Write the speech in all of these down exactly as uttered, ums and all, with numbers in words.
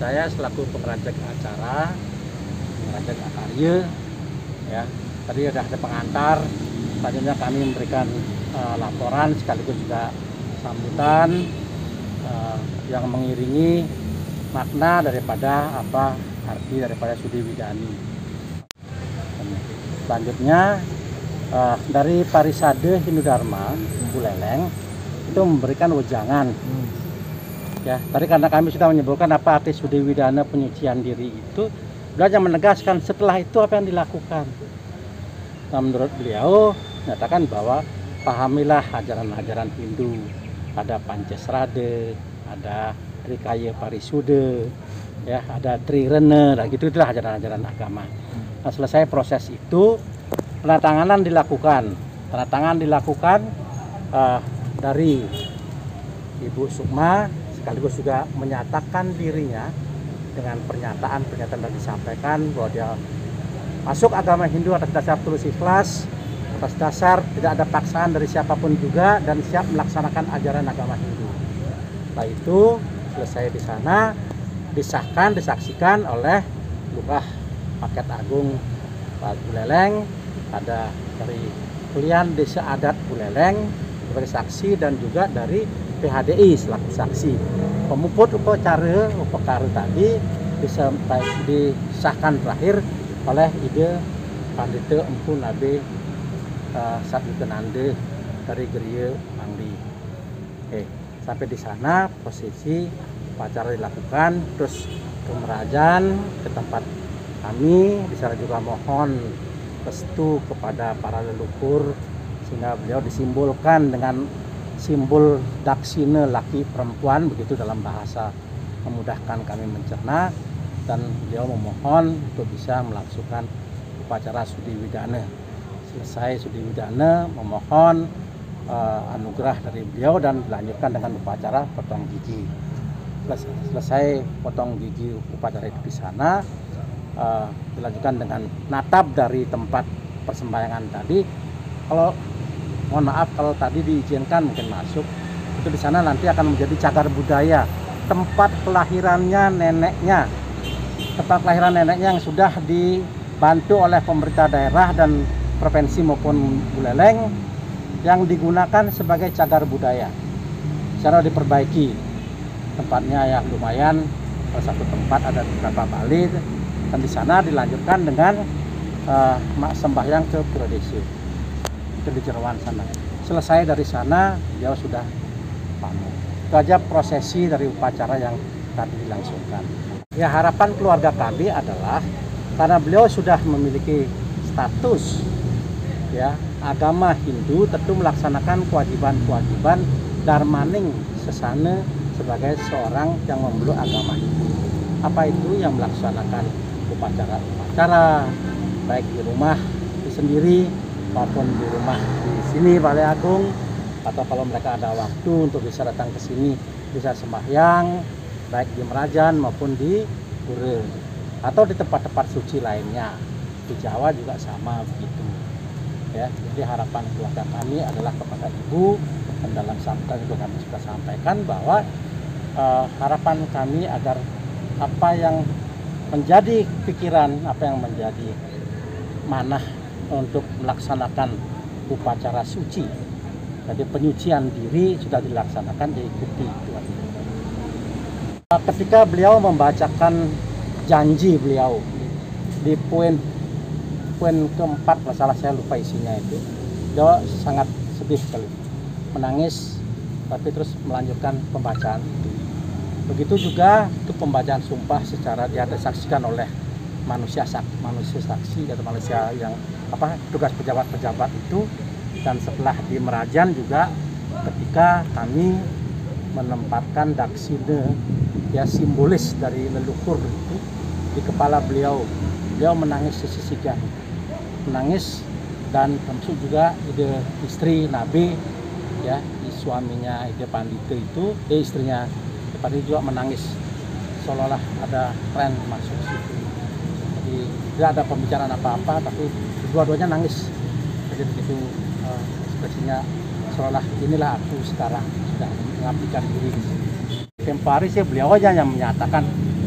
saya selaku pengerancang acara, pengerancang karya, ya. Tadi ada ada pengantar, selanjutnya kami memberikan uh, laporan sekaligus juga sambutan uh, yang mengiringi makna daripada apa arti daripada Sudi Widani. Selanjutnya uh, dari Parisade Hindu Dharma Buleleng itu memberikan wejangan. Hmm. Ya, tadi karena kami sudah menyebutkan apa arti Sudi Widana penyucian diri itu, beliau hanya menegaskan setelah itu apa yang dilakukan. Nah, menurut beliau menyatakan bahwa pahamilah ajaran-ajaran Hindu, ada Pancesrade, ada Trikaya Parisude, ya, ada Trirene, nah gitu itulah ajaran-ajaran agama. Nah, selesai proses itu, penatanganan dilakukan, penatangan dilakukan uh, dari Ibu Sukma, sekaligus juga menyatakan dirinya dengan pernyataan-pernyataan yang disampaikan bahwa dia masuk agama Hindu atas dasar tulus ikhlas, atas dasar tidak ada paksaan dari siapapun juga, dan siap melaksanakan ajaran agama Hindu. Setelah itu selesai di sana, disahkan, disaksikan oleh Lurah Paket Agung Pak Buleleng, ada dari Kulian Desa Adat Buleleng sebagai saksi dan juga dari P H D I selaku saksi. Pemuput upacara upacara tadi disampai disahkan terakhir oleh Ide Pandita Empu Nabe uh, Satwikenande dari Geria Mangdi. Oke, sampai di sana posisi upacara dilakukan, terus kemerajan ke tempat kami. Di sana juga mohon restu kepada para leluhur sehingga beliau disimbolkan dengan simbol daksina laki perempuan, begitu dalam bahasa memudahkan kami mencerna, dan beliau memohon untuk bisa melangsungkan upacara Sudi Widana. Selesai Sudi Widana, memohon uh, anugerah dari beliau dan dilanjutkan dengan upacara potong gigi. Selesai, selesai potong gigi upacara itu di sana, uh, dilanjutkan dengan natap dari tempat persembahyangan tadi. Kalau mohon maaf kalau tadi diizinkan mungkin masuk, itu di sana nanti akan menjadi cagar budaya, tempat kelahirannya neneknya, tempat kelahiran neneknya yang sudah dibantu oleh pemerintah daerah dan provinsi maupun Buleleng, yang digunakan sebagai cagar budaya. Secara diperbaiki tempatnya ya lumayan, salah satu tempat ada beberapa kali, dan di sana dilanjutkan dengan uh, sembahyang ke Pura Desi di Jerawan sana. Selesai dari sana dia sudah pamit. Itu aja prosesi dari upacara yang tadi dilangsungkan. Ya, harapan keluarga kami adalah karena beliau sudah memiliki status ya agama Hindu, tentu melaksanakan kewajiban-kewajiban darmaning sesana sebagai seorang yang memeluk agama Hindu. Apa itu? Yang melaksanakan upacara-upacara baik di rumah di sendiri maupun di rumah di sini Balai Agung, atau kalau mereka ada waktu untuk bisa datang ke sini bisa sembahyang baik di Merajan maupun di Pura, atau di tempat-tempat suci lainnya. Di Jawa juga sama begitu ya. Jadi harapan keluarga kami adalah kepada Ibu, dan dalam sambutan itu kami sudah sampaikan bahwa uh, harapan kami agar apa yang menjadi pikiran, apa yang menjadi manah untuk melaksanakan upacara suci, jadi penyucian diri sudah dilaksanakan, diikuti. Ketika beliau membacakan janji beliau di poin poin keempat, masalah saya lupa isinya itu, beliau sangat sedih sekali, menangis, tapi terus melanjutkan pembacaan itu. Begitu juga itu pembacaan sumpah secara dia disaksikan oleh manusia saksi, manusia saksi atau manusia yang apa tugas pejabat-pejabat itu. Dan setelah di Merajan juga ketika kami menempatkan daksina ya simbolis dari leluhur itu di kepala beliau, beliau menangis sesisikan, menangis, dan termasuk juga ide istri Nabi ya, suaminya Ide Pandita itu, eh, istrinya Ide Pandita juga menangis, seolah-olah ada tren masuk situ. Jadi tidak ada pembicaraan apa-apa, tapi dua-duanya nangis. Jadi begitu uh, ekspresinya, seolah inilah aku sekarang sudah mengabdikan diri. Tempo hari sih beliau aja yang menyatakan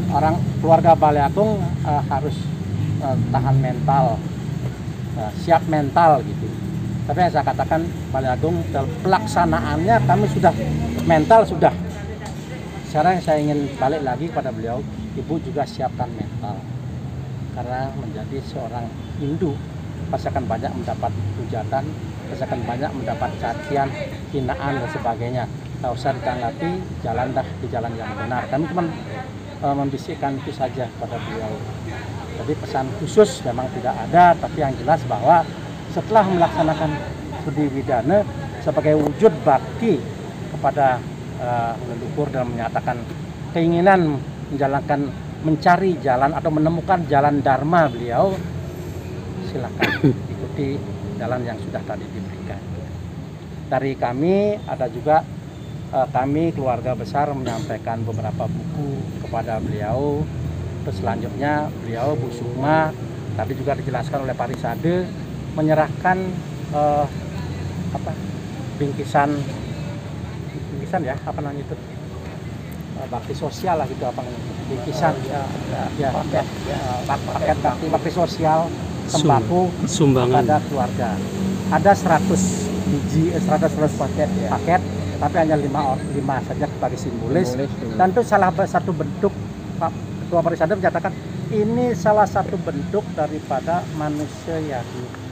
orang keluarga Baliagung uh, harus uh, tahan mental, uh, siap mental gitu. Tapi yang saya katakan Baliagung dalam pelaksanaannya kami sudah mental sudah. Sekarang saya ingin balik lagi kepada beliau, Ibu juga siapkan mental. Karena menjadi seorang Hindu pasti akan banyak mendapat hujatan, pasti akan banyak mendapat cacian, hinaan dan sebagainya. Tak usah ditanggapi, jalan dah di jalan yang benar. Kami cuma uh, membisikkan itu saja pada beliau. Jadi pesan khusus memang tidak ada, tapi yang jelas bahwa setelah melaksanakan studi Widana sebagai wujud bakti kepada uh, leluhur dan menyatakan keinginan menjalankan mencari jalan atau menemukan jalan dharma beliau, silakan ikuti jalan yang sudah tadi diberikan. Dari kami ada juga eh, kami keluarga besar menyampaikan beberapa buku kepada beliau. Terus selanjutnya beliau Bu Sukma tadi juga dijelaskan oleh Pak Risade menyerahkan eh, apa bingkisan bingkisan ya apa namanya itu bakti sosial lah gitu apa namanya bingkisan ya, ya, paket ya, paket bakti bakti sosial sembako sumbangan pada keluarga. Ada seratus biji seratus paket ya. paket tapi hanya lima lima saja sebagai simbolis, simbolis dan itu salah satu bentuk Pak Ketua Parisade menyatakan ini salah satu bentuk daripada manusia Yahudi.